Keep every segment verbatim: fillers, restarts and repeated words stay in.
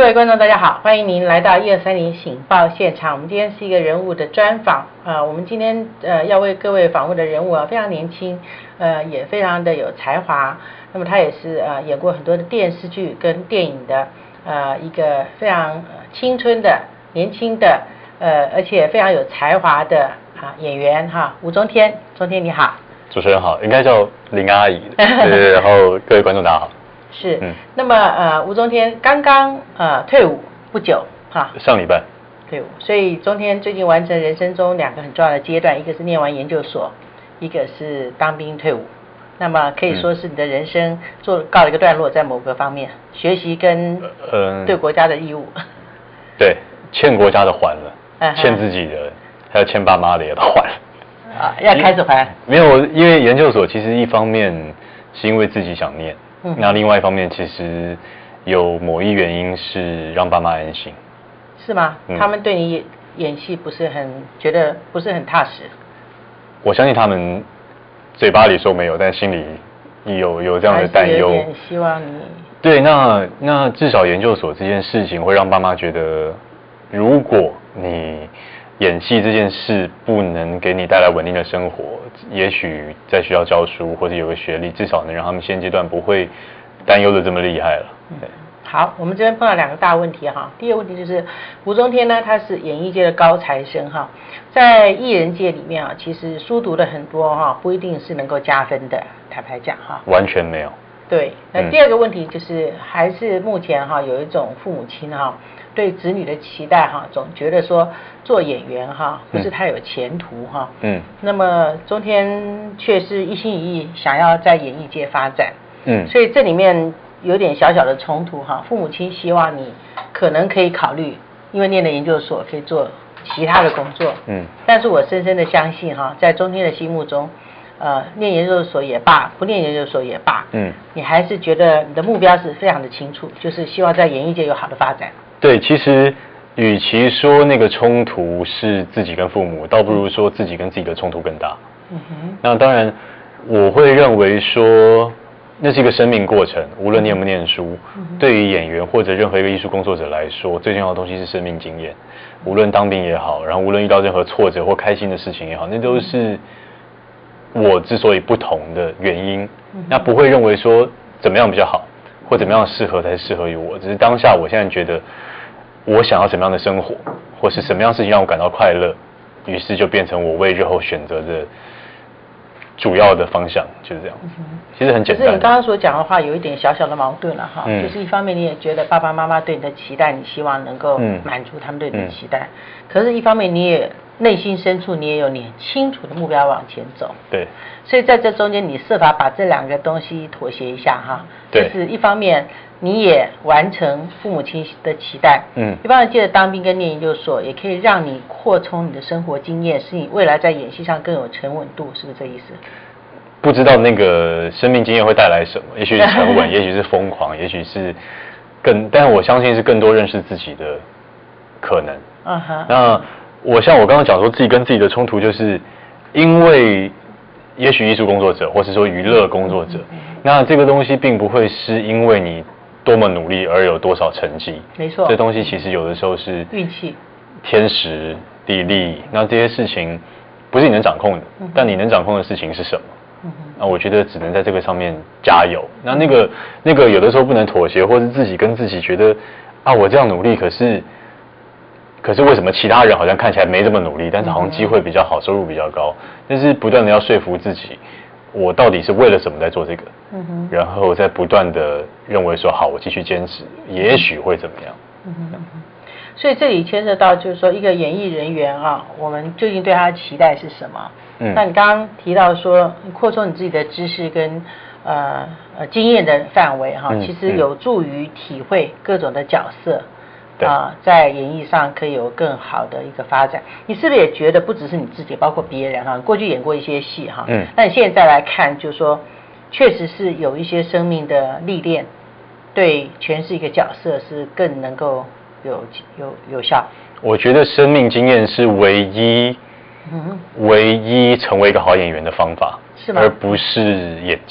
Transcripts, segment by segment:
各位观众，大家好，欢迎您来到一二三零醒报现场。我们今天是一个人物的专访啊、呃，我们今天呃要为各位访问的人物啊非常年轻，呃也非常的有才华。那么他也是呃演过很多的电视剧跟电影的呃一个非常青春的年轻的呃而且非常有才华的啊演员哈吴宗天。宗天你好。 主持人好，应该叫林阿姨。对对对，然后各位观众大家好。 是，嗯、那么呃，吴宗天刚刚呃退伍不久哈， 上礼拜退伍，所以宗天最近完成人生中两个很重要的阶段，一个是念完研究所，一个是当兵退伍。那么可以说是你的人生做告了一个段落，在某个方面，学习跟呃对国家的义务。 对，欠国家的还了，嗯、欠自己的，还有欠爸妈的也都还了。 啊，要开始还？ 没有，因为研究所其实一方面是因为自己想念。嗯、那另外一方面，其实有某一原因是让爸妈安心， 是吗？嗯、他们对你演戏不是很觉得不是很踏实。 我相信他们嘴巴里说没有，但心里有有这样的担忧。 还是有点希望你。 对，那那至少研究所这件事情会让爸妈觉得，如果你演戏这件事不能给你带来稳定的生活，也许在学校教书或者有个学历，至少能让他们现阶段不会担忧的这么厉害了。对， 好，我们这边碰到两个大问题哈。第一个问题就是吴宗天呢，他是演艺界的高材生哈，在艺人界里面啊，其实书读的很多哈，不一定是能够加分的，坦白讲哈。 完全没有。 对，那第二个问题就是，嗯、还是目前哈有一种父母亲哈对子女的期待哈，总觉得说做演员哈不是太有前途哈。嗯。那么宗天却是一心一意想要在演艺界发展。嗯。所以这里面有点小小的冲突哈，父母亲希望你可能可以考虑，因为念了研究所可以做其他的工作。嗯。但是我深深的相信哈，在宗天的心目中。呃，念研究所也罢，不念研究所也罢，嗯，你还是觉得你的目标是非常的清楚，就是希望在演艺界有好的发展。 对，其实与其说那个冲突是自己跟父母，倒不如说自己跟自己的冲突更大。嗯哼。那当然，我会认为说，那是一个生命过程，无论念不念书，嗯、对于演员或者任何一个艺术工作者来说，最重要的东西是生命经验。无论当兵也好，然后无论遇到任何挫折或开心的事情也好，那都是。我之所以不同的原因，那不会认为说怎么样比较好，或怎么样适合才适合于我，只是当下我现在觉得我想要什么样的生活，或是什么样的事情让我感到快乐，于是就变成我为日后选择的主要的方向，就是这样。嗯、其实很简单。 可是你刚刚所讲的话有一点小小的矛盾了哈，嗯、就是一方面你也觉得爸爸妈妈对你的期待，你希望能够满足他们对你的期待，嗯、可是一方面你也。内心深处你也有你清楚的目标往前走， 对， 所以在这中间你设法把这两个东西妥协一下哈， 对， 就是一方面你也完成父母亲的期待，嗯，一方面借着当兵跟念研究所，也可以让你扩充你的生活经验，使你未来在演戏上更有沉稳度，是不是这意思？ 不知道那个生命经验会带来什么，也许是沉稳，也许是疯狂，也许是更，但我相信是更多认识自己的可能。嗯哼，那。我像我刚刚讲说自己跟自己的冲突，就是因为也许艺术工作者，或是说娱乐工作者，那这个东西并不会是因为你多么努力而有多少成绩。 没错， 这东西其实有的时候是运气、 天时地利，那这些事情不是你能掌控的，嗯、但你能掌控的事情是什么？嗯、那我觉得只能在这个上面加油。那那个那个有的时候不能妥协，或是自己跟自己觉得啊，我这样努力，可是。可是为什么其他人好像看起来没这么努力，但是好像机会比较好，收入比较高？但是不断的要说服自己，我到底是为了什么在做这个？嗯哼。然后再不断的认为说，好，我继续坚持，也许会怎么样？嗯哼。 所以这里牵涉到就是说，一个演艺人员啊，我们究竟对他的期待是什么？嗯。那你刚刚提到说，扩充你自己的知识跟呃呃经验的范围哈、啊，嗯、其实有助于体会各种的角色。啊、呃，在演艺上可以有更好的一个发展。你是不是也觉得不只是你自己，包括别人哈？过去演过一些戏哈，嗯，那你现在来看，就是说，确实是有一些生命的历练，对诠释一个角色是更能够有有有效。 我觉得生命经验是唯一，嗯，唯一成为一个好演员的方法， 是吗？ 而不是演技。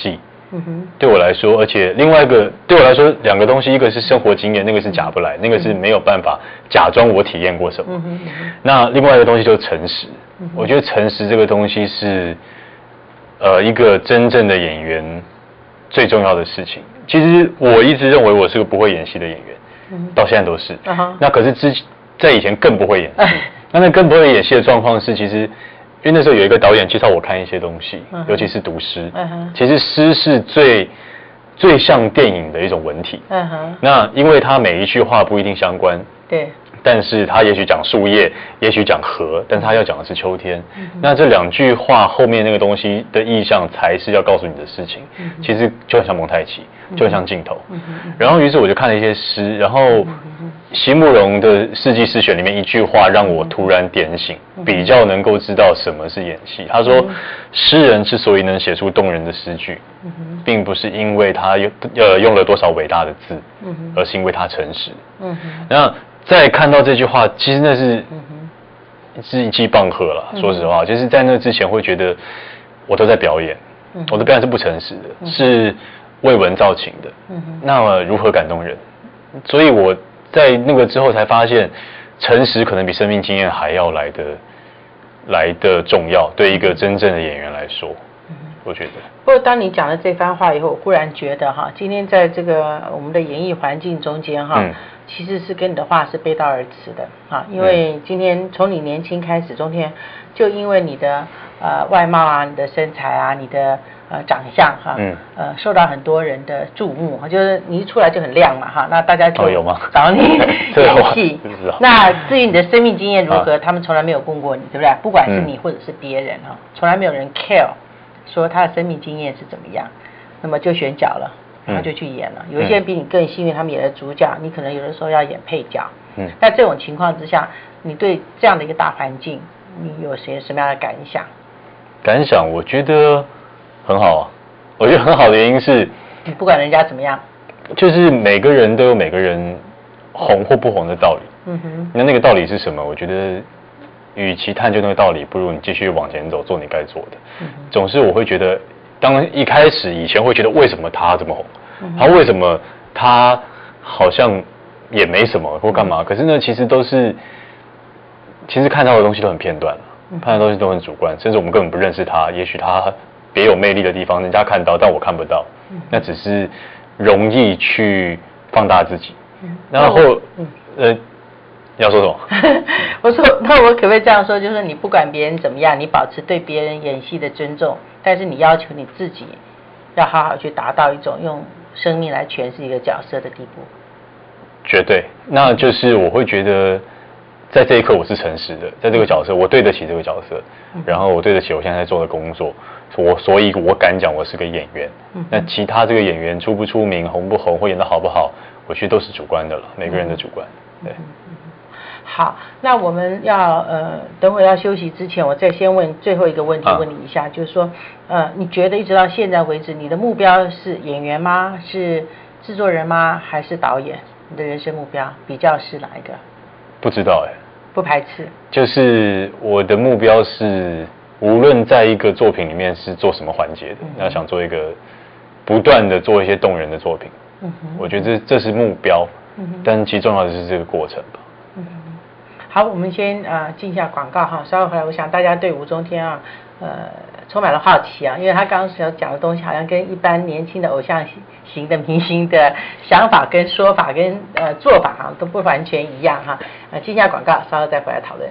嗯哼，对我来说，而且另外一个对我来说，两个东西，一个是生活经验，那个是假不来，那个是没有办法假装我体验过什么。嗯哼嗯哼，那另外一个东西就是诚实。嗯、我觉得诚实这个东西是，呃，一个真正的演员最重要的事情。其实我一直认为我是个不会演戏的演员，嗯、到现在都是。Uh huh. 那可是之在以前更不会演戏。那那更不会演戏的状况是，其实。因为那时候有一个导演介绍我看一些东西，嗯、尤其是读诗。嗯、其实诗是最最像电影的一种文体。嗯、那因为它每一句话不一定相关。对。但是它也许讲树叶，也许讲河，但是它要讲的是秋天。嗯、那这两句话后面那个东西的意象，才是要告诉你的事情。嗯、其实就很像蒙太奇，就很像镜头。嗯、然后于是我就看了一些诗，然后席慕容的《世纪诗选》里面一句话让我突然点醒，比较能够知道什么是演戏。他说，诗人之所以能写出动人的诗句，并不是因为他用呃用了多少伟大的字，而是因为他诚实。嗯、那在看到这句话，其实那是是一记棒喝了。说实话，就是在那之前会觉得我都在表演，我的表演是不诚实的，是为文造情的。那么如何感动人？所以我在那个之后才发现，诚实可能比生命经验还要来的来的重要，对一个真正的演员来说，我觉得。 不过当你讲了这番话以后，我忽然觉得哈，今天在这个我们的演艺环境中间哈。嗯其实是跟你的话是背道而驰的啊，因为今天从你年轻开始，中天就因为你的呃外貌啊、你的身材啊、你的呃长相哈，嗯、呃受到很多人的注目，就是你一出来就很亮嘛哈，那大家就找你演戏。那至于你的生命经验如何，啊、他们从来没有问过你，对不对？不管是你或者是别人哈，从来没有人 care 说他的生命经验是怎么样，那么就选角了。他就去演了，有一些人比你更幸运，他们演了主角，你可能有的时候要演配角。嗯，在这种情况之下，你对这样的一个大环境，你有些什么样的感想？ 感想，我觉得很好啊。我觉得很好的原因是， 你不管人家怎么样， 就是每个人都有每个人红或不红的道理。嗯哼，那那个道理是什么？我觉得，与其探究那个道理，不如你继续往前走，做你该做的。嗯哼，总是我会觉得。当一开始以前会觉得为什么他这么红，嗯、他为什么他好像也没什么或干嘛？可是呢，其实都是，其实看到的东西都很片段，嗯、看到的东西都很主观，甚至我们根本不认识他。也许他别有魅力的地方，人家看到，但我看不到。嗯、那只是容易去放大自己。嗯、然后，嗯、呃，你要说什么？ 我说，那我可不可以这样说？就是你不管别人怎么样，你保持对别人演戏的尊重。但是你要求你自己要好好去达到一种用生命来诠释一个角色的地步， 绝对。那就是我会觉得，在这一刻我是诚实的，在这个角色我对得起这个角色，嗯、然后我对得起我现在在做的工作，我所以我敢讲我是个演员。嗯、那其他这个演员出不出名、红不红或演得好不好，我觉得都是主观的了，每个人的主观。对。嗯嗯好，那我们要呃，等会要休息之前，我再先问最后一个问题，问你一下，啊、就是说，呃，你觉得一直到现在为止，你的目标是演员吗？是制作人吗？还是导演？你的人生目标比较是哪一个？ 不知道哎。 不排斥。就是我的目标是，无论在一个作品里面是做什么环节的，要、嗯、想做一个不断的做一些动人的作品。嗯哼。我觉得这这是目标，嗯哼。但其重要的是这个过程吧。嗯哼。 好，我们先呃进一下广告哈，稍后回来，我想大家对吴中天啊，呃，充满了好奇啊，因为他刚刚所讲的东西，好像跟一般年轻的偶像型的明星的想法跟说法跟呃做法哈都不完全一样哈。呃，进一下广告，稍后再回来讨论。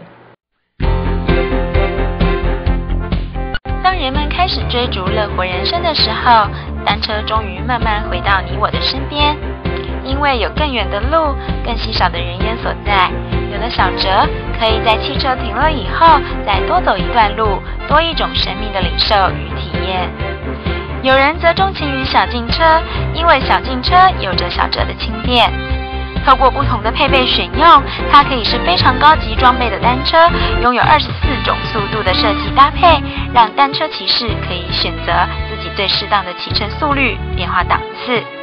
当人们开始追逐乐活人生的时候，单车终于慢慢回到你我的身边。因为有更远的路，更稀少的人烟所在，有了小折，可以在汽车停了以后，再多走一段路，多一种生命的领受与体验。有人则钟情于小径车，因为小径车有着小折的轻便。透过不同的配备选用，它可以是非常高级装备的单车，拥有二十四种速度的设计搭配，让单车骑士可以选择自己最适当的骑乘速率，变化档次。